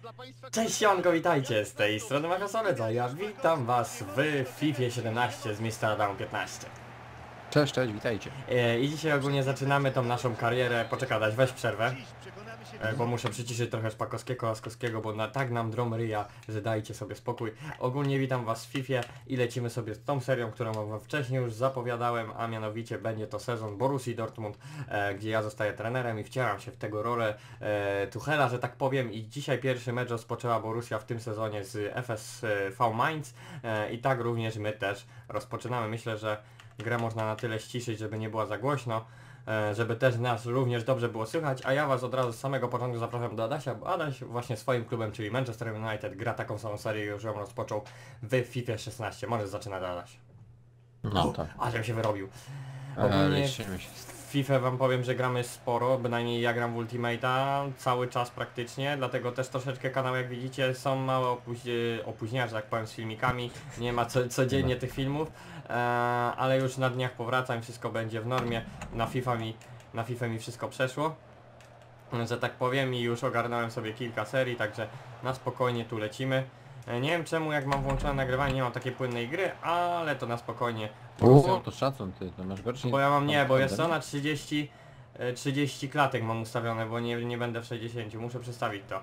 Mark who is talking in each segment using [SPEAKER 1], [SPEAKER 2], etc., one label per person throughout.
[SPEAKER 1] Cześć siemanko, witajcie, z tej strony Machasoleca, ja witam was w FIFA 17 z Mr. Down 15.
[SPEAKER 2] Cześć, cześć, witajcie.
[SPEAKER 1] I dzisiaj ogólnie zaczynamy tą naszą karierę. Poczekaj, dać, weź przerwę. Bo muszę przyciszyć trochę Szpakowskiego, Laskowskiego, bo tak nam drom ryja, że dajcie sobie spokój. Ogólnie witam was w FIFA i lecimy sobie z tą serią, którą wam wcześniej już zapowiadałem, a mianowicie będzie to sezon Borussii Dortmund, gdzie ja zostaję trenerem i wcielam się w tego rolę Tuchela, że tak powiem, i dzisiaj pierwszy mecz rozpoczęła Borussia w tym sezonie z FSV Mainz i tak również my też rozpoczynamy. Myślę, że grę można na tyle ściszyć, żeby nie była za głośno, żeby też nas również dobrze było słychać, a ja was od razu z samego początku zapraszam do Adasia, bo Adaś właśnie swoim klubem, czyli Manchester United, gra taką samą serię, już ją rozpoczął w FIFA 16. Możesz zaczynać, Adaś.
[SPEAKER 2] No tak.
[SPEAKER 1] Ażem się wyrobił. Ogólnie
[SPEAKER 2] się.
[SPEAKER 1] w FIFA wam powiem, że gramy sporo, bynajmniej ja gram w Ultimate'a cały czas praktycznie, dlatego też troszeczkę kanał, jak widzicie, są małe opóźnienia, że tak powiem, z filmikami, nie ma codziennie tych filmów, ale już na dniach powracam, wszystko będzie w normie, na FIFA mi wszystko przeszło, że tak powiem, i już ogarnąłem sobie kilka serii, także na spokojnie tu lecimy. Nie wiem czemu, jak mam włączone nagrywanie, nie mam takiej płynnej gry, ale to na spokojnie.
[SPEAKER 2] O, to szacun, ty, to masz gorszy.
[SPEAKER 1] Bo ja mam, nie, bo jest to na 30 klatek mam ustawione, bo nie będę w 60, muszę przestawić to.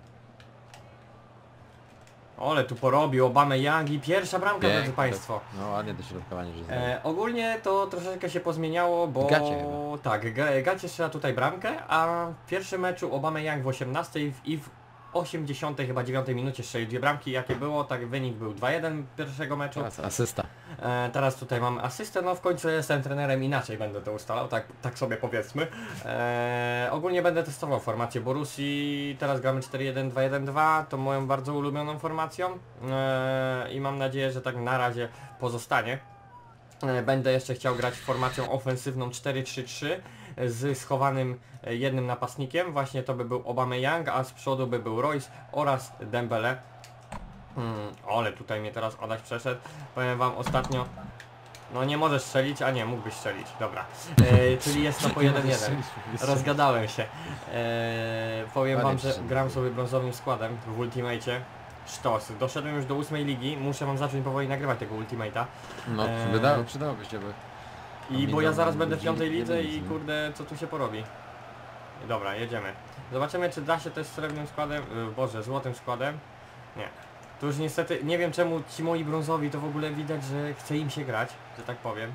[SPEAKER 1] Ole, tu porobił Obamy Young i pierwsza bramka, drodzy państwo.
[SPEAKER 2] No ładnie dośrodkowanie, że
[SPEAKER 1] ogólnie to troszeczkę się pozmieniało, bo...
[SPEAKER 2] Gacie
[SPEAKER 1] tak, Gacie strzela tutaj bramkę, a w pierwszym meczu Obamy Young w 18 i w 80 chyba 9 minucie strzelił dwie bramki, jakie było, tak wynik był 2-1 pierwszego meczu.
[SPEAKER 2] teraz asysta.
[SPEAKER 1] Teraz tutaj mam asystę, no w końcu jestem trenerem, inaczej będę to ustalał, tak sobie powiedzmy. Ogólnie będę testował formację Borussii, teraz gramy 4-1-2-1-2, to moją bardzo ulubioną formacją i mam nadzieję, że tak na razie pozostanie. Będę jeszcze chciał grać formacją ofensywną 4-3-3 z schowanym jednym napastnikiem, właśnie to by był Aubameyang, a z przodu by był Royce oraz Dembele. Ale tutaj mnie teraz Adaś przeszedł, powiem wam ostatnio, no nie możesz strzelić, a nie, mógłbyś strzelić, dobra, czyli jest to po 1-1, rozgadałem się, powiem wam, że gram sobie brązowym składem w Ultimate'cie. Sztos, doszedłem już do 8 ligi, muszę wam zacząć powoli nagrywać tego Ultimate'a.
[SPEAKER 2] No przydałoby się, by...
[SPEAKER 1] I bo ja zaraz będę w 5 lidze i kurde, co tu się porobi. Dobra, jedziemy. Zobaczymy, czy da się też srebrnym składem, boże, złotym składem. Nie. Tu już niestety, nie wiem czemu ci moi brązowi to w ogóle widać, że chce im się grać, że tak powiem.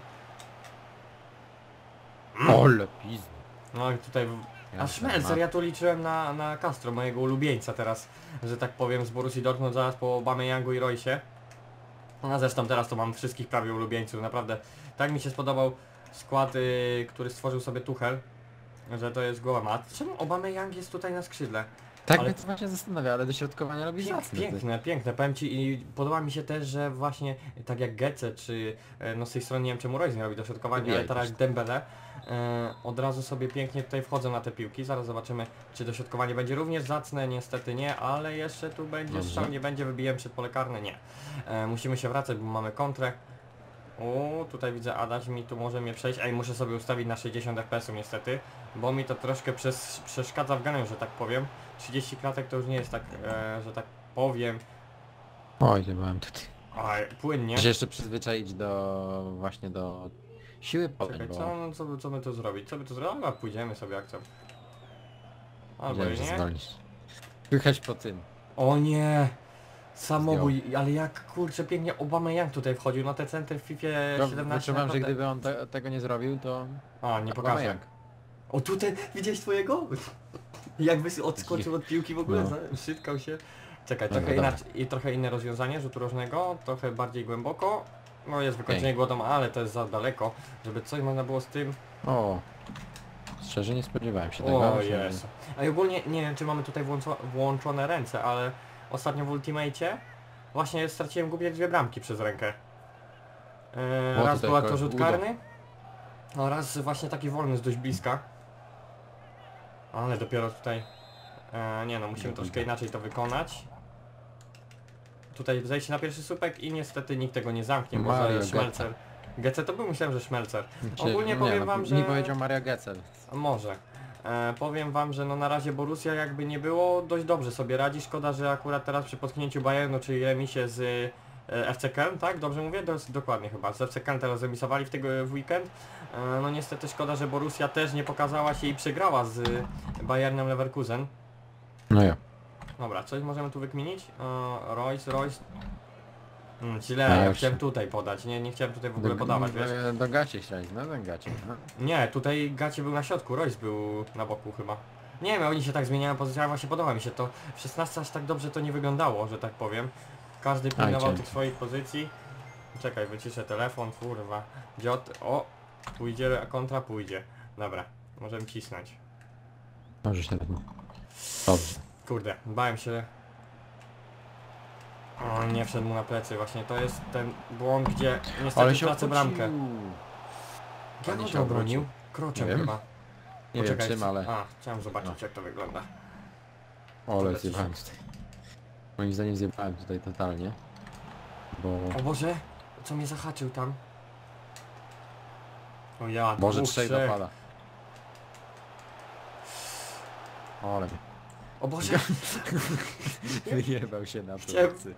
[SPEAKER 2] Ole pizny.
[SPEAKER 1] No i tutaj... A Schmelzer, ja tu liczyłem na Castro, mojego ulubieńca teraz, że tak powiem, z Borussii Dortmund, zaraz po Aubameyangu i Roycie. A zresztą teraz to mam wszystkich prawie ulubieńców, naprawdę. Tak mi się spodobał skład, który stworzył sobie Tuchel, że to jest głowa. A czemu Aubameyang jest tutaj na skrzydle?
[SPEAKER 2] Tak
[SPEAKER 1] ale
[SPEAKER 2] mnie to właśnie zastanawia, ale dośrodkowanie robi zacne.
[SPEAKER 1] Piękne, powiem ci, i podoba mi się też, że właśnie tak jak Götze, czy no z tej strony nie wiem czemu Royce nie robi dośrodkowania, ale teraz Dembele, od razu sobie pięknie tutaj wchodzą na te piłki. Zaraz zobaczymy, czy dośrodkowanie będzie również zacne, niestety nie, ale jeszcze tu będzie strzał, nie będzie, wybiłem przed pole karne, nie. Musimy się wracać, bo mamy kontrę. O, tutaj widzę, Adaś mi tu może mnie przejść, ej, muszę sobie ustawić na 60 fps niestety, bo mi to troszkę przeszkadza w graniu, że tak powiem. 30 klatek to już nie jest tak, że tak powiem.
[SPEAKER 2] Oj, nie byłem tutaj.
[SPEAKER 1] Oj, płynnie.
[SPEAKER 2] Muszę jeszcze przyzwyczaić właśnie do siły pola,
[SPEAKER 1] Czekaj,
[SPEAKER 2] bo...
[SPEAKER 1] co by tu zrobić? Co by tu zrobić? A pójdziemy sobie jak chcę. Albo
[SPEAKER 2] Wiedziałem, że
[SPEAKER 1] nie.
[SPEAKER 2] zwolnisz. Słychać po tym.
[SPEAKER 1] O nie! Samobój, ale jak kurczę pięknie Aubameyang tutaj wchodził na te centry w FIFA 17.
[SPEAKER 2] Utrzymam, że gdyby on tego nie zrobił, to...
[SPEAKER 1] A, nie pokażę.
[SPEAKER 2] Aubameyang.
[SPEAKER 1] O tutaj, widziałeś twojego? Jakby odskoczył od piłki w ogóle, szybkał się. Czekaj, trochę inne rozwiązanie rzutu rożnego, trochę bardziej głęboko. No jest wykończenie głodą, ale to jest za daleko, żeby coś można było z tym.
[SPEAKER 2] O, szczerze nie spodziewałem się tego.
[SPEAKER 1] O jest. A i ogólnie nie wiem, czy mamy tutaj włączone ręce, ale ostatnio w Ultimate'cie właśnie straciłem głupie dwie bramki przez rękę. Raz była to rzut karny, a raz właśnie taki wolny z dość bliska. Ale dopiero tutaj... nie no, musimy troszkę inaczej to wykonać. Tutaj zejście na pierwszy słupek i niestety nikt tego nie zamknie, bo zaraz Schmelzer. Götze to był, myślałem, że Schmelzer. Ogólnie powiem wam, że...
[SPEAKER 2] Nie powiedział Mario Götze.
[SPEAKER 1] Może. Powiem wam, że no na razie Borussia jakby nie było, dość dobrze sobie radzi. Szkoda, że akurat teraz przy potknięciu Bayernu, czyli remisie z FC Köln, tak? Dobrze mówię? Dokładnie chyba. Z FC Köln teraz remisowali w weekend. No niestety szkoda, że Borussia też nie pokazała się i przegrała z Bayernem Leverkusen.
[SPEAKER 2] No ja.
[SPEAKER 1] Dobra, coś możemy tu wykminić? Royce. Źle,
[SPEAKER 2] No
[SPEAKER 1] ja
[SPEAKER 2] już.
[SPEAKER 1] chciałem tutaj podać, nie chciałem tutaj w ogóle podawać, wiesz?
[SPEAKER 2] Do gacie śledź, no do gacie. No.
[SPEAKER 1] Nie, tutaj Gacie był na środku, Royce był na boku chyba. Nie wiem, oni się tak zmieniają pozycjami, właśnie podoba mi się to. W 16 aż tak dobrze to nie wyglądało, że tak powiem. Każdy pilnował
[SPEAKER 2] cię.
[SPEAKER 1] tych swoich pozycji. Czekaj, wyciszę telefon, kurwa. O, pójdzie, a kontra pójdzie. Dobra, możemy cisnąć.
[SPEAKER 2] Może się tak. Dobrze.
[SPEAKER 1] Kurde, bałem się. O, nie wszedł mu na plecy, właśnie to jest ten błąd, gdzie niestety tracę bramkę. Jak on to obronił? Kroczem
[SPEAKER 2] Nie wiem.
[SPEAKER 1] chyba.
[SPEAKER 2] Nie wiem
[SPEAKER 1] Poczekaj,
[SPEAKER 2] czym, ale...
[SPEAKER 1] A, chciałem zobaczyć jak to wygląda.
[SPEAKER 2] Ale zjebałem tutaj. Moim zdaniem zjebałem tutaj totalnie. Bo...
[SPEAKER 1] O Boże, co mnie zahaczył tam? O ja,
[SPEAKER 2] Może
[SPEAKER 1] dwóch,
[SPEAKER 2] trzech
[SPEAKER 1] trzech.
[SPEAKER 2] dopada. Ale mnie.
[SPEAKER 1] O Boże,
[SPEAKER 2] Wyjebał się na
[SPEAKER 1] Chciałem-
[SPEAKER 2] plecy.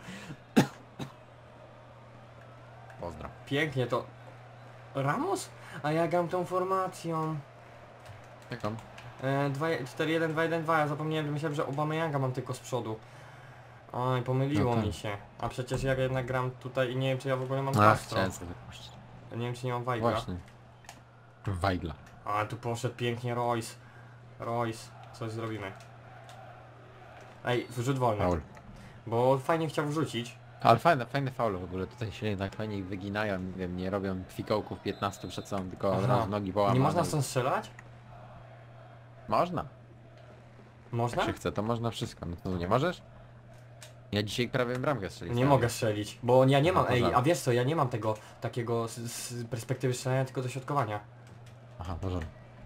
[SPEAKER 2] Pozdro.
[SPEAKER 1] pięknie to... Ramos? A ja gram tą formacją.
[SPEAKER 2] Jaką?
[SPEAKER 1] 4-1, 2-1-2, ja zapomniałem, myślałem, że Obameyanga mam tylko z przodu. Oj, pomyliło
[SPEAKER 2] No tak.
[SPEAKER 1] mi się. A przecież ja jednak gram tutaj i nie wiem czy ja w ogóle mam
[SPEAKER 2] A,
[SPEAKER 1] Castro.
[SPEAKER 2] chciałem sobie wypuścić.
[SPEAKER 1] Nie wiem czy nie mam Weigla.
[SPEAKER 2] Właśnie. Weigla.
[SPEAKER 1] A tu poszedł pięknie Royce. Royce, coś zrobimy. Ej, wrzut wolny.
[SPEAKER 2] Faul.
[SPEAKER 1] Bo fajnie chciał wrzucić.
[SPEAKER 2] Ale fajne faule w ogóle, tutaj się jednak fajnie ich wyginają, nie wiem, nie robią kwikołków 15 przed sobą, tylko od
[SPEAKER 1] Aha.
[SPEAKER 2] razu nogi połamane.
[SPEAKER 1] Nie można stąd strzelać?
[SPEAKER 2] Można.
[SPEAKER 1] Można?
[SPEAKER 2] Jak się chce, to można wszystko. No to nie możesz? Ja dzisiaj prawie bramkę strzeliłem.
[SPEAKER 1] Nie mogę strzelić, bo ja nie mam,
[SPEAKER 2] No to
[SPEAKER 1] ej,
[SPEAKER 2] żart.
[SPEAKER 1] a wiesz co, ja nie mam tego takiego z perspektywy strzelania, tylko dośrodkowania.
[SPEAKER 2] Aha, może.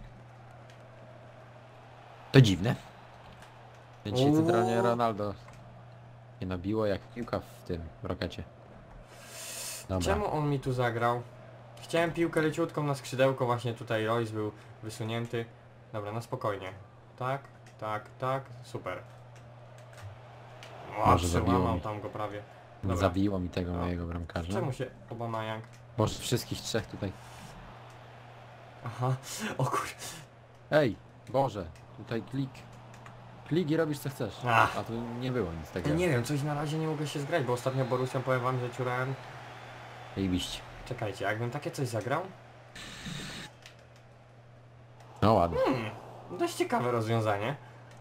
[SPEAKER 2] To dziwne. Więc dzisiaj
[SPEAKER 1] Uuu.
[SPEAKER 2] centralnie Ronaldo nie nabiło jak piłka w tym w rokecie. Dobra.
[SPEAKER 1] Czemu on mi tu zagrał? Chciałem piłkę leciutką na skrzydełko, właśnie tutaj Royce był wysunięty. Dobra, na spokojnie. Tak, tak, super. O,
[SPEAKER 2] Może zabiło
[SPEAKER 1] przełamał
[SPEAKER 2] mi.
[SPEAKER 1] tam go prawie. Dobra.
[SPEAKER 2] Zabiło mi tego
[SPEAKER 1] No.
[SPEAKER 2] mojego bramkarza.
[SPEAKER 1] Czemu się Obameyang?
[SPEAKER 2] Boże, wszystkich trzech tutaj.
[SPEAKER 1] Aha, o kur...
[SPEAKER 2] Ej, Boże, tutaj klik. Klik i robisz co chcesz.
[SPEAKER 1] Ach.
[SPEAKER 2] A tu nie było nic takiego.
[SPEAKER 1] Nie wiem, coś na razie nie mogę się zgrać, bo ostatnio Borussią powiem wam, że ciurałem...
[SPEAKER 2] Jebiście.
[SPEAKER 1] Czekajcie, jakbym takie coś zagrał?
[SPEAKER 2] No ładnie.
[SPEAKER 1] Dość ciekawe rozwiązanie.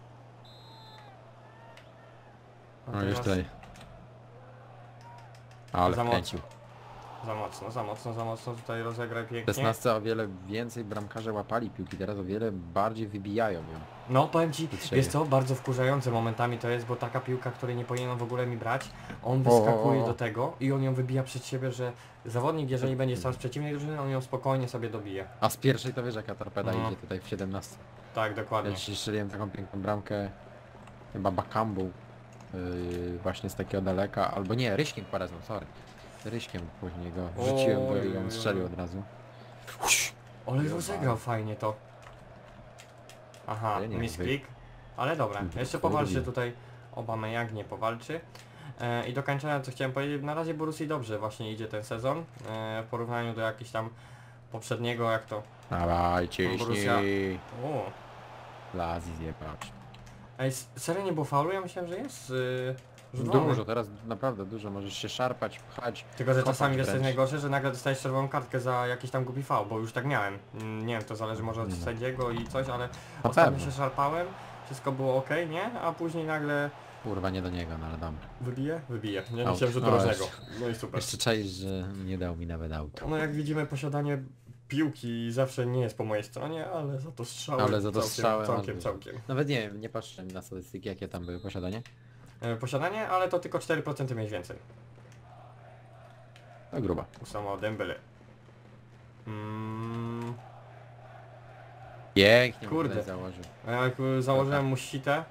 [SPEAKER 1] A
[SPEAKER 2] No już
[SPEAKER 1] teraz
[SPEAKER 2] tutaj. Ale
[SPEAKER 1] Za
[SPEAKER 2] wkręcił.
[SPEAKER 1] Za mocno tutaj rozegraj pięknie.
[SPEAKER 2] 16 o wiele więcej bramkarze łapali piłki, teraz o wiele bardziej wybijają ją.
[SPEAKER 1] No powiem ci,
[SPEAKER 2] Potrzebie.
[SPEAKER 1] wiesz co, bardzo wkurzające momentami to jest, bo taka piłka, której nie powinien w ogóle mi brać, on wyskakuje do tego i on ją wybija przed siebie, że zawodnik, jeżeli będzie stał z przeciwnej drużyny, on ją spokojnie sobie dobije.
[SPEAKER 2] A z pierwszej to wiesz jaka torpeda
[SPEAKER 1] No.
[SPEAKER 2] idzie tutaj w 17.
[SPEAKER 1] Tak, dokładnie.
[SPEAKER 2] Ja dzisiaj strzeliłem taką piękną bramkę, chyba Bakambą, właśnie z takiego daleka, albo nie, Ryśkiem Quaresmą, sorry. Ryśkiem później go wrzuciłem go i on strzelił od razu.
[SPEAKER 1] Ale rozegrał fajnie to. Aha,
[SPEAKER 2] Ja nie
[SPEAKER 1] misklik. Ale dobra, jeszcze
[SPEAKER 2] Kurde.
[SPEAKER 1] powalczy tutaj Obameyang, nie powalczy. I do kończenia co chciałem powiedzieć, na razie Borussii dobrze właśnie idzie ten sezon. W porównaniu do jakiegoś tam poprzedniego, jak to...
[SPEAKER 2] Dawaj, ciśnij.
[SPEAKER 1] Borussia- O,
[SPEAKER 2] Lazji zjebacz.
[SPEAKER 1] ej, serio nie było faulu? Ja myślałem, że jest rzut wolny.
[SPEAKER 2] Dużo, teraz naprawdę dużo, możesz się szarpać, pchać.
[SPEAKER 1] Tylko, że
[SPEAKER 2] kopać
[SPEAKER 1] czasami jest
[SPEAKER 2] wręcz.
[SPEAKER 1] najgorsze, że nagle dostajesz czerwoną kartkę za jakiś tam głupi faul, bo już tak miałem. Nie wiem, to zależy może od sędziego i coś, ale ostatnio
[SPEAKER 2] pewno.
[SPEAKER 1] się szarpałem, wszystko było ok, nie? A później nagle
[SPEAKER 2] Kurwa, nie do niego, no ale dobra.
[SPEAKER 1] wybije? Wybije. Nie
[SPEAKER 2] Out.
[SPEAKER 1] myślałem, że to
[SPEAKER 2] No,
[SPEAKER 1] rożnego.
[SPEAKER 2] jeszcze-
[SPEAKER 1] No i super.
[SPEAKER 2] Jeszcze czaisz, że nie dał mi nawet auto.
[SPEAKER 1] No jak widzimy, posiadanie piłki zawsze nie jest po mojej stronie, ale za to strzały
[SPEAKER 2] Ale za to strzały masz
[SPEAKER 1] całkiem,
[SPEAKER 2] dużo.
[SPEAKER 1] całkiem.
[SPEAKER 2] Nawet nie wiem, nie patrzę na statystyki, jakie tam były posiadanie.
[SPEAKER 1] Posiadanie, ale to tylko 4% mieć więcej.
[SPEAKER 2] No gruba.
[SPEAKER 1] Samo Dembele.
[SPEAKER 2] Pięknie mu
[SPEAKER 1] Kurde.
[SPEAKER 2] tutaj założył.
[SPEAKER 1] A jak założyłem mu sitę...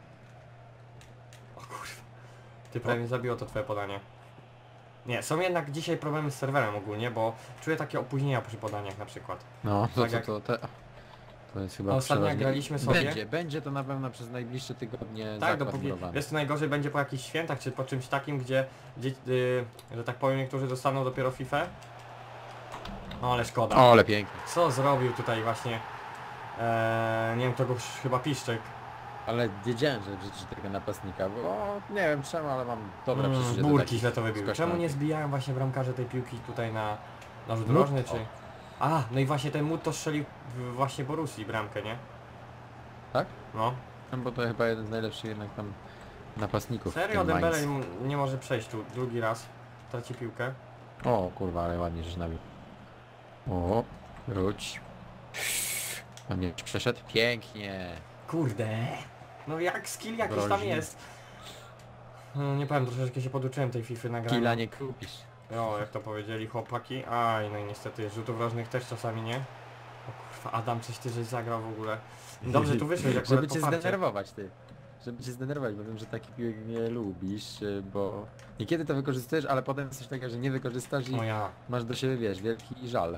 [SPEAKER 1] O kurwa. Ty prawie zabiło to twoje podanie. Nie, są jednak dzisiaj problemy z serwerem ogólnie, bo czuję takie opóźnienia przy podaniach na przykład.
[SPEAKER 2] No, to,
[SPEAKER 1] Tak
[SPEAKER 2] to,
[SPEAKER 1] jak-
[SPEAKER 2] to, to, To jest chyba
[SPEAKER 1] A ostatnio jak
[SPEAKER 2] przeważnie...
[SPEAKER 1] graliśmy sobie...
[SPEAKER 2] Będzie to na pewno przez najbliższe tygodnie
[SPEAKER 1] Tak,
[SPEAKER 2] zakład
[SPEAKER 1] dopóki...
[SPEAKER 2] murowany.
[SPEAKER 1] Wiesz co najgorzej będzie po jakichś świętach, czy po czymś takim, gdzie że tak powiem, niektórzy dostaną dopiero FIFA. No ale szkoda.
[SPEAKER 2] O, ale pięknie.
[SPEAKER 1] Co zrobił tutaj właśnie... nie wiem, to go chyba Piszczek.
[SPEAKER 2] Ale wiedziałem, że wrzucić tego napastnika, bo nie wiem czemu, ale mam dobre przeczucie do
[SPEAKER 1] Burki
[SPEAKER 2] takich
[SPEAKER 1] źle to wybił. Czemu
[SPEAKER 2] skośnych.
[SPEAKER 1] nie zbijają właśnie bramkarze tej piłki tutaj na rzut
[SPEAKER 2] Mut,
[SPEAKER 1] rożny, czy...
[SPEAKER 2] o.
[SPEAKER 1] A, no i właśnie ten Mut to strzelił właśnie Borussii bramkę, nie?
[SPEAKER 2] Tak?
[SPEAKER 1] No.
[SPEAKER 2] No bo to chyba jeden z najlepszych jednak tam napastników. w
[SPEAKER 1] Serio,
[SPEAKER 2] tym
[SPEAKER 1] Dembele
[SPEAKER 2] Mainz.
[SPEAKER 1] nie może przejść tu drugi raz. Traci piłkę.
[SPEAKER 2] O kurwa, ale ładnie żeś nabił. O, wróć. On nie przeszedł? Pięknie.
[SPEAKER 1] Kurde. No jak skill jakiś tam
[SPEAKER 2] Groźny.
[SPEAKER 1] jest. No, nie powiem, troszeczkę się poduczyłem tej FIFA na graniu.
[SPEAKER 2] Killa nie kupisz.
[SPEAKER 1] O, jak to powiedzieli chłopaki. Aj, no i niestety rzutów rożnych też czasami nie. O kurwa, Adam, coś ty żeś zagrał w ogóle. Dobrze, tu wyszłeś akurat
[SPEAKER 2] Żeby
[SPEAKER 1] po
[SPEAKER 2] cię
[SPEAKER 1] farcie.
[SPEAKER 2] zdenerwować ty. Żeby cię zdenerwować, bo wiem, że taki piłek nie lubisz, bo niekiedy to wykorzystujesz, ale potem jest coś takiego, że nie wykorzystasz i
[SPEAKER 1] No ja.
[SPEAKER 2] masz do siebie, wiesz, wielki żal.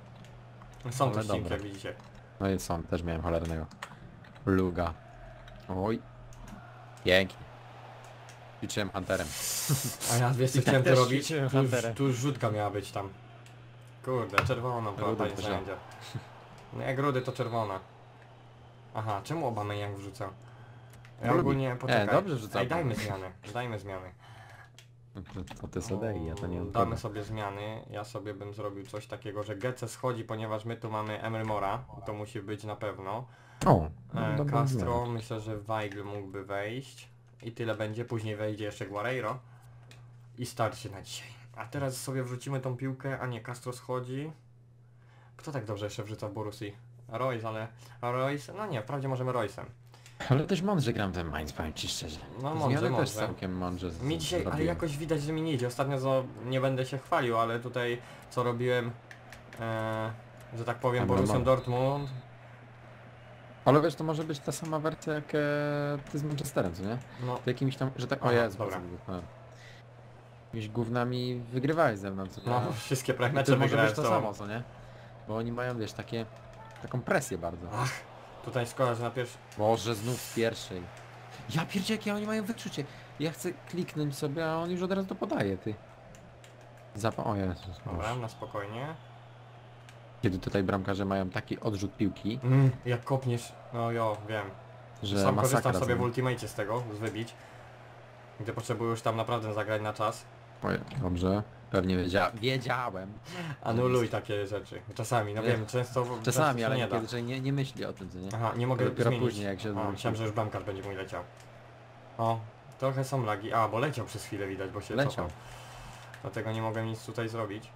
[SPEAKER 1] Są
[SPEAKER 2] Ale
[SPEAKER 1] to ścinki,
[SPEAKER 2] dobra.
[SPEAKER 1] jak widzicie.
[SPEAKER 2] No i są, też miałem cholernego. Luga. Oj. Pięknie. Liczyłem Hunterem.
[SPEAKER 1] A ja wiesz co
[SPEAKER 2] I tak
[SPEAKER 1] chciałem tu
[SPEAKER 2] też
[SPEAKER 1] robić?
[SPEAKER 2] ćwiczyłem
[SPEAKER 1] Tu już,
[SPEAKER 2] Hunterem.
[SPEAKER 1] tu już rzutka miała być tam. Kurde, czerwona była
[SPEAKER 2] Rudy
[SPEAKER 1] pani
[SPEAKER 2] też
[SPEAKER 1] sędzia. No jak rudy to czerwona. Aha, czemu Aubameyang wrzuca? Ja
[SPEAKER 2] Lubi.
[SPEAKER 1] ogólnie, poczekaj.
[SPEAKER 2] dobrze wrzuca
[SPEAKER 1] Ej, dajmy
[SPEAKER 2] Aubameyang.
[SPEAKER 1] zmiany, dajmy zmiany.
[SPEAKER 2] To ty sobie ja to nie
[SPEAKER 1] Damy
[SPEAKER 2] odpadam.
[SPEAKER 1] sobie zmiany, ja sobie bym zrobił coś takiego, że Gece schodzi, ponieważ my tu mamy Emil Mora, to musi być na pewno.
[SPEAKER 2] O, no, dobra
[SPEAKER 1] Castro,
[SPEAKER 2] zmiana.
[SPEAKER 1] myślę, że Weigl mógłby wejść. I tyle będzie, później wejdzie jeszcze Guerreiro. I starczy na dzisiaj. A teraz sobie wrzucimy tą piłkę, a nie, Castro schodzi. Kto tak dobrze jeszcze wrzuca w Borussii? Royce, ale... Royce? No nie, wprawdzie możemy Royce'em.
[SPEAKER 2] Ale też mądrze gram ten Mainz, powiem ci szczerze.
[SPEAKER 1] No
[SPEAKER 2] Zmiany
[SPEAKER 1] mądrze,
[SPEAKER 2] też
[SPEAKER 1] mądrze.
[SPEAKER 2] całkiem mądrze
[SPEAKER 1] Mi dzisiaj, ale
[SPEAKER 2] zrobiłem.
[SPEAKER 1] jakoś widać, że mi nie idzie. Ostatnio nie będę się chwalił, ale tutaj co robiłem, że tak powiem,
[SPEAKER 2] Dobra,
[SPEAKER 1] Borussią
[SPEAKER 2] mam.
[SPEAKER 1] Dortmund.
[SPEAKER 2] Ale wiesz, to może być ta sama wersja jak ty z Manchesterem, co nie?
[SPEAKER 1] No,
[SPEAKER 2] To jakimiś tam, że tak... O
[SPEAKER 1] Aha,
[SPEAKER 2] Jezu,
[SPEAKER 1] dobra.
[SPEAKER 2] co wybuchnąłem. Jakimiś gównami wygrywałeś ze mną, co nie?
[SPEAKER 1] no wszystkie
[SPEAKER 2] I
[SPEAKER 1] mecze
[SPEAKER 2] to może
[SPEAKER 1] wygrałem
[SPEAKER 2] być to
[SPEAKER 1] z tobą.
[SPEAKER 2] samo, co nie? Bo oni mają, wiesz, taką presję bardzo.
[SPEAKER 1] Ach, tutaj szkoda, że na pierwszy...
[SPEAKER 2] Boże, znów z pierwszej. Ja pierdzie, jakie oni mają wyczucie. Ja chcę kliknąć sobie, a on już od razu to podaje, ty. O Jezus,
[SPEAKER 1] Dobra,
[SPEAKER 2] Boże.
[SPEAKER 1] na spokojnie.
[SPEAKER 2] Kiedy tutaj bramkarze mają taki odrzut piłki,
[SPEAKER 1] Jak kopniesz, no jo, wiem.
[SPEAKER 2] że
[SPEAKER 1] Sam
[SPEAKER 2] masakra.
[SPEAKER 1] korzystam sobie w
[SPEAKER 2] co nie?
[SPEAKER 1] ultimate z tego, z wybić. Gdy potrzebuję już tam naprawdę zagrać na czas.
[SPEAKER 2] Oj, dobrze. Pewnie wiedziałem.
[SPEAKER 1] Anuluj takie rzeczy. Czasami, no
[SPEAKER 2] Nie.
[SPEAKER 1] wiem, często
[SPEAKER 2] Czasami,
[SPEAKER 1] się
[SPEAKER 2] ale
[SPEAKER 1] nie da.
[SPEAKER 2] niekiedy człowiek nie myśli o tym, co nie?
[SPEAKER 1] Aha, nie mogę
[SPEAKER 2] Dopiero
[SPEAKER 1] zmienić.
[SPEAKER 2] później, jak się
[SPEAKER 1] A,
[SPEAKER 2] odwróci.
[SPEAKER 1] myślałem, że już bramkarz będzie mój leciał. O, trochę są lagi. A, bo leciał przez chwilę widać, bo się
[SPEAKER 2] Leciał.
[SPEAKER 1] cofał. Dlatego nie mogę nic tutaj zrobić.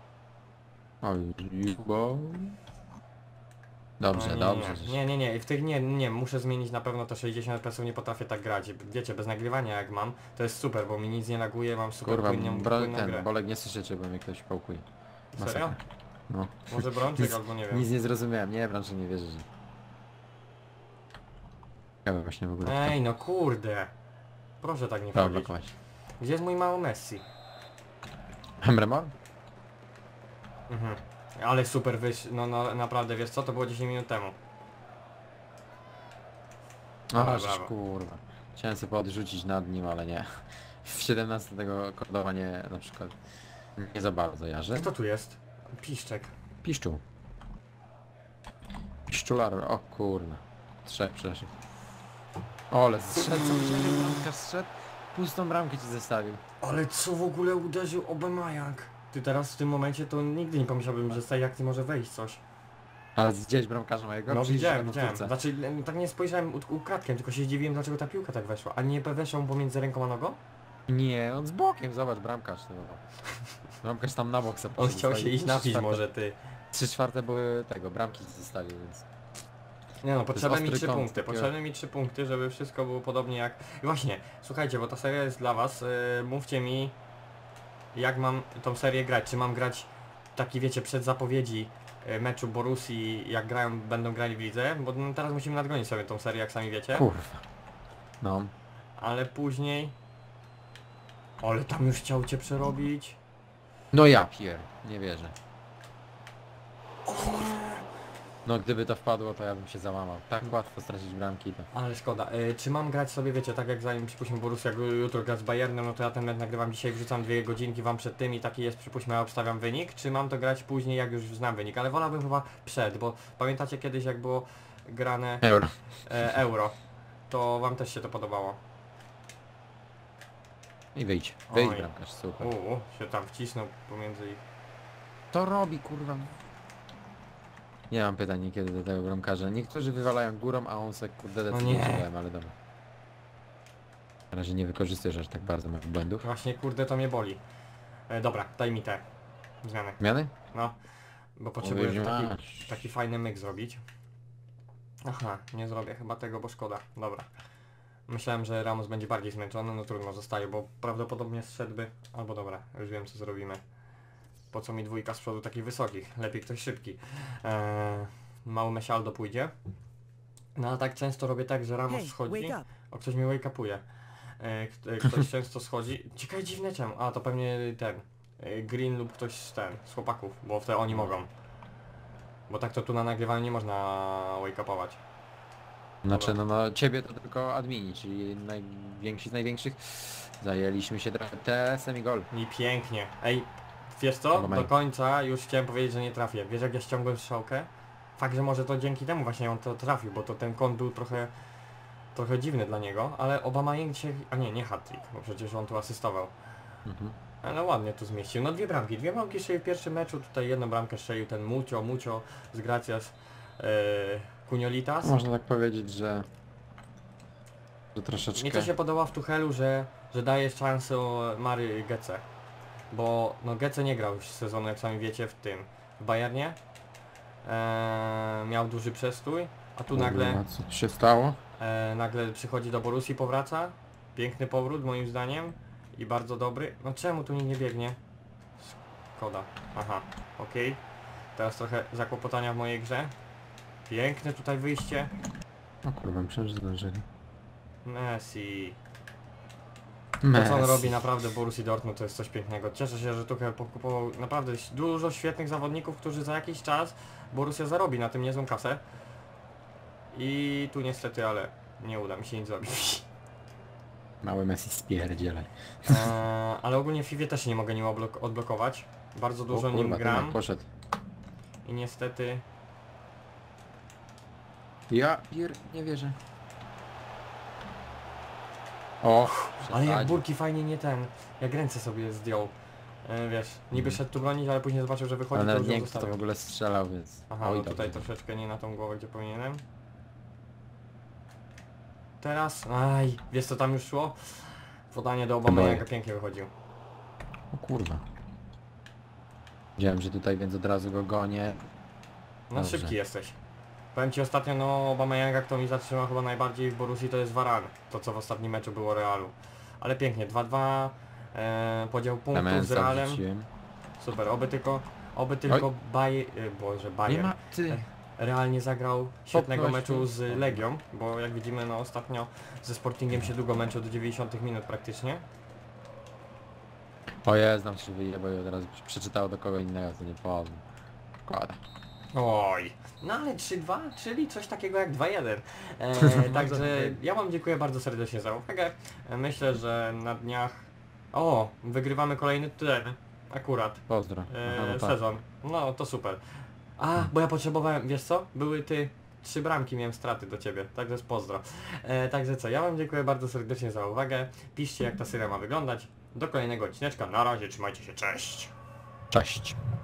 [SPEAKER 2] Oj, bo... Dobrze,
[SPEAKER 1] No,
[SPEAKER 2] dobrze.
[SPEAKER 1] Nie, w tych nie, muszę zmienić na pewno to 60 FPS, nie potrafię tak grać. Wiecie, bez nagrywania jak mam, to jest super, bo mi nic nie laguje, mam super
[SPEAKER 2] Kurwa,
[SPEAKER 1] płynną grę.
[SPEAKER 2] ten, Bolek, nie słyszycie, bo mnie ktoś pałkuje.
[SPEAKER 1] Serio?
[SPEAKER 2] No.
[SPEAKER 1] Może brączek
[SPEAKER 2] Nic-
[SPEAKER 1] albo nie wiem.
[SPEAKER 2] Nic nie zrozumiałem, nie, wręcz nie wierzę, że... Ciekawe właśnie w ogóle
[SPEAKER 1] Ej, no kurde. Proszę tak nie
[SPEAKER 2] kto
[SPEAKER 1] wchodzić.
[SPEAKER 2] blokować.
[SPEAKER 1] Gdzie jest mój mały Messi?
[SPEAKER 2] Emremor?
[SPEAKER 1] Mhm. Ale super no naprawdę, wiesz co, to było 10 minut temu. Dobra,
[SPEAKER 2] O, żeż
[SPEAKER 1] brawo.
[SPEAKER 2] kurwa. Chciałem sobie podrzucić nad nim, ale nie. W 17 tego kordowanie na przykład nie za bardzo jarzę.
[SPEAKER 1] Kto tu jest? Piszczek.
[SPEAKER 2] Piszczu. Piszczular, o kurna. Trzech przeszedł. O, ale zszedł, co myślałem, że bramkarz zszedł? Pustą bramkę ci zostawił.
[SPEAKER 1] Ale co w ogóle uderzył Aubameyang? Ty teraz w tym momencie to nigdy nie pomyślałbym, że z tej akcji może wejść coś.
[SPEAKER 2] Ale widziałeś bramkarza mojego?
[SPEAKER 1] No
[SPEAKER 2] Przyjrzyj się
[SPEAKER 1] widziałem,
[SPEAKER 2] na
[SPEAKER 1] widziałem.
[SPEAKER 2] powtórce.
[SPEAKER 1] Znaczy tak nie spojrzałem ukradkiem, tylko się zdziwiłem dlaczego ta piłka tak weszła. A nie weszła pomiędzy ręką a nogą?
[SPEAKER 2] Nie, on z bokiem, zobacz, bramkarz. No. Bramkarz tam na bok sobie
[SPEAKER 1] On
[SPEAKER 2] poszedł,
[SPEAKER 1] chciał się
[SPEAKER 2] zostawił
[SPEAKER 1] iść napić
[SPEAKER 2] 3/4.
[SPEAKER 1] może ty.
[SPEAKER 2] 3/4 były tego, bramki ci zostawił, więc...
[SPEAKER 1] Nie no, potrzebne mi
[SPEAKER 2] ostry
[SPEAKER 1] 3
[SPEAKER 2] kąt,
[SPEAKER 1] punkty,
[SPEAKER 2] takiego-
[SPEAKER 1] potrzebne mi 3 punkty, żeby wszystko było podobnie jak... I właśnie, słuchajcie, bo ta seria jest dla was, mówcie mi jak mam tą serię grać, czy mam grać taki wiecie przed zapowiedzi meczu Borussii, jak będą grali w lidze, bo no, teraz musimy nadgonić sobie tą serię, jak sami wiecie,
[SPEAKER 2] Kurwa. No.
[SPEAKER 1] ale później... Ale tam już chciał cię przerobić.
[SPEAKER 2] No ja pier, nie wierzę. No gdyby to wpadło, to ja bym się załamał. Tak łatwo stracić bramki to.
[SPEAKER 1] Ale szkoda. Czy mam grać sobie, wiecie, tak jak zanim przypuśćmy Borussia jutro gra z Bayernem, no to ja ten mecz nagrywam dzisiaj, wrzucam 2 godzinki wam przed tym i taki jest, przypuśćmy, ja obstawiam wynik, czy mam to grać później, jak już znam wynik, ale wolałbym chyba przed, bo pamiętacie kiedyś jak było grane
[SPEAKER 2] Euro.
[SPEAKER 1] Euro, to wam też się to podobało.
[SPEAKER 2] I wyjdź. Wyjdź
[SPEAKER 1] Oj.
[SPEAKER 2] bramkarz, super.
[SPEAKER 1] Się tam wcisnął pomiędzy ich.
[SPEAKER 2] To robi kurwa. Nie mam pytań niekiedy do tego bramkarza. Niektórzy wywalają górą, a on se kurde
[SPEAKER 1] No
[SPEAKER 2] decyduje,
[SPEAKER 1] nie.
[SPEAKER 2] co dałem, ale dobra. Na razie nie wykorzystujesz aż tak bardzo moich błędów.
[SPEAKER 1] Właśnie kurde to mnie boli. Dobra, daj mi te zmiany.
[SPEAKER 2] Zmiany?
[SPEAKER 1] No, bo potrzebuję
[SPEAKER 2] Mówisz,
[SPEAKER 1] taki fajny myk zrobić. Aha, nie zrobię chyba tego, bo szkoda. Dobra. Myślałem, że Ramos będzie bardziej zmęczony, no trudno, zostaje, bo prawdopodobnie zszedłby... Albo dobra, już wiem co zrobimy. Po co mi dwójka z przodu takich wysokich? Lepiej ktoś szybki. Mały Mesialdo pójdzie. No ale tak często robię tak, że Ramos schodzi. O, ktoś mnie wake-upuje. Ktoś często schodzi. Ciekawe dziwne czemu. A, to pewnie ten. Green lub ktoś z chłopaków, bo wtedy oni mogą. Bo tak to tu na nagrywaniu nie można wake-upować.
[SPEAKER 2] Znaczy no ciebie to tylko admini, czyli najwięksi z największych. Zajęliśmy się te semigol.
[SPEAKER 1] I pięknie. Ej, wiesz co? Do końca już chciałem powiedzieć, że nie trafię. Wiesz jak ja ściągłem strzałkę? Fakt, że może to dzięki temu właśnie on to trafił, bo to ten kąt był trochę dziwny dla niego, ale Aubameyang dzisiaj... A nie hat-trick, bo przecież on tu asystował. Ale ładnie tu zmieścił. No dwie bramki strzelił w pierwszym meczu, tutaj jedną bramkę strzelił ten Mucio z Gracias Cuniolitas.
[SPEAKER 2] Można tak powiedzieć, że troszeczkę...
[SPEAKER 1] Mi to się podoba w Tuchelu, że daje szansę Mary Gece. Bo no Gece nie grał już sezonu, jak sami wiecie, w Bayernie. Miał duży przestój, a tu nagle...
[SPEAKER 2] Co się stało?
[SPEAKER 1] Nagle przychodzi do Borussii, powraca. Piękny powrót moim zdaniem. I bardzo dobry. No czemu tu nikt nie biegnie? Szkoda. Aha, okej. Teraz trochę zakłopotania w mojej grze. Piękne tutaj wyjście.
[SPEAKER 2] O kurwa, myślałem, że zdążyli.
[SPEAKER 1] Messi. To co on robi naprawdę w Borussii Dortmund to jest coś pięknego. Cieszę się, że Tuchel pokupował naprawdę dużo świetnych zawodników, którzy za jakiś czas Borussia zarobi na tym niezłą kasę. I tu niestety, ale nie uda mi się nic zrobić.
[SPEAKER 2] Mały Messi spierdzielaj.
[SPEAKER 1] Ale ogólnie w FIFA też nie mogę nim odblokować. Bardzo dużo nim gram.
[SPEAKER 2] Poszedł.
[SPEAKER 1] I niestety...
[SPEAKER 2] Nie wierzę. O!
[SPEAKER 1] Ale jak Burki fajnie nie jak ręce sobie zdjął. Wiesz, niby szedł tu bronić, ale później zobaczył, że wychodzi,
[SPEAKER 2] ale
[SPEAKER 1] to już ją
[SPEAKER 2] nie kto to
[SPEAKER 1] zostawił.
[SPEAKER 2] w ogóle strzelał, więc...
[SPEAKER 1] Aha, no tutaj troszeczkę nie na tą głowę, gdzie powinienem. Teraz... Aj, wiesz co tam już szło? Podanie do Aubameyanga pięknie wychodził.
[SPEAKER 2] O kurwa. Wiedziałem, że tutaj, więc od razu go gonię.
[SPEAKER 1] No
[SPEAKER 2] Dobrze.
[SPEAKER 1] szybki jesteś. Powiem ci ostatnio, no Aubameyanga, kto mi zatrzymał chyba najbardziej w Borussii, to jest Varane. To co w ostatnim meczu było Realu. Ale pięknie, 2-2, podział punktów z Realem. Super, oby tylko Bayern
[SPEAKER 2] Nie ma, ty.
[SPEAKER 1] realnie zagrał świetnego meczu z Legią, bo jak widzimy no ostatnio ze Sportingiem się długo męczył do 90 minut praktycznie.
[SPEAKER 2] O jest, nam się wyjebał i od razu przeczytało do kogo innego, co nie powiem. Szkoda.
[SPEAKER 1] Oj, no ale 3-2, czyli coś takiego jak 2-1. Także ja wam dziękuję bardzo serdecznie za uwagę. Myślę, że na dniach... O, wygrywamy kolejny akurat.
[SPEAKER 2] Pozdro.
[SPEAKER 1] Sezon. No to super. A, bo ja potrzebowałem, wiesz co? Były 3 bramki, miałem straty do ciebie, także pozdro. Także co, ja wam dziękuję bardzo serdecznie za uwagę. Piszcie jak ta seria ma wyglądać. Do kolejnego odcineczka, na razie, trzymajcie się, cześć!
[SPEAKER 2] Cześć.